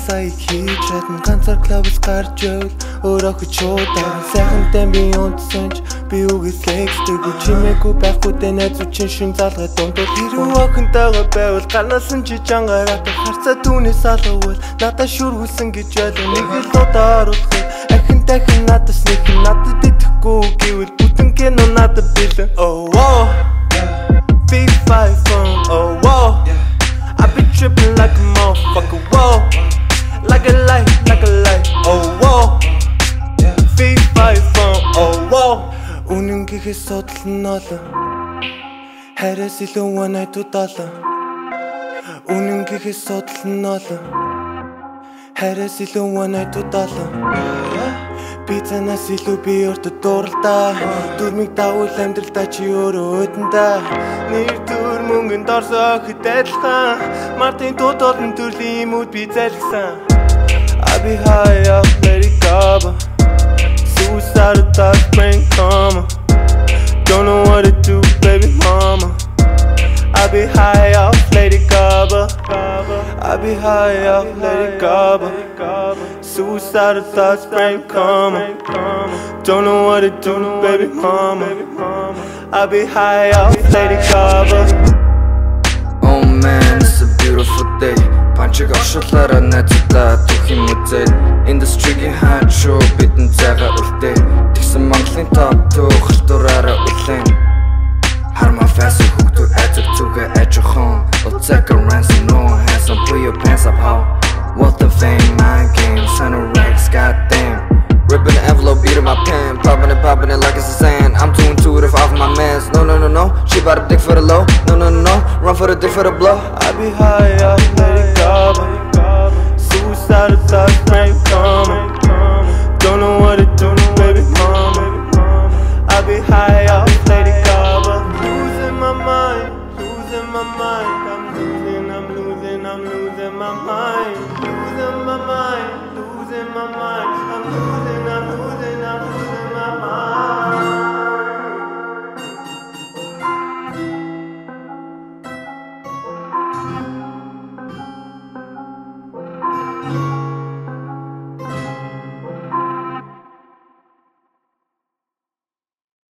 сая хийж чадна ганцаар клубс гарч явал өөрөө хөчөөдөө сайхантай би унтсан ч би үгүй секстэй чимээгүй байхгүй тэ найзууд чинь шин залгаа дундад хэрэг охинтойгоо байвал гарнасан чи чангараа харцаа түүнээс алгавал надад шүргүүлсэн гэж байлаа нэг л удаа оруулах ахин дахин надаас нэг надад идэхгүй гэвэл бүтэн кино надад бэлэн oh wow big five from oh wow I be tripping like a motherfucker whoa like a light oh wow big five from oh wow үнэн гэхээс судал нь олон хайраас илүү one night удаа үнэн гэхээс судал нь олон хайраас илүү one night удаа би танаас илүү би өөртөө дууралдаа дүрмийг давуул амьдралдаа чи өөрөө өдөндөө нэр төр мөнгөнд орсоо хэд адилхан мартын тууд олон төрлийн юмуд би залгсан I be high up, let it go suicidal thoughts bring karma don't know what to do, baby mama I be high up, let it go I be high up, let it go suicidal thoughts bring karma don't know what to do, baby mama I be high up, let it go Oh man, it's a beautiful day Панчиг оршуулаараа найзуудаа түүхийн музейд Индустригийн хаачуу бидэн цайгаа үлдээ Тэгсэн Монголын топ түүх халтураараа үлэн Харма фэсэ хүүхдүүд ажиг зүгээ ажихон Let's take a ransom, no handsome, put your pants up how What the fame, mind games, son of racks, goddamn Ripping the envelope, beating my pen Popping it like it's a sand I'm too intuitive off my mans No, she bout to dick for the low No, run for the dick for the blow I be high up, let it go suicidal thoughts bring karma don't know what to do, baby mama I be high up, let it go losing my mind I'm losing my mind losing my mind I'm losing my mind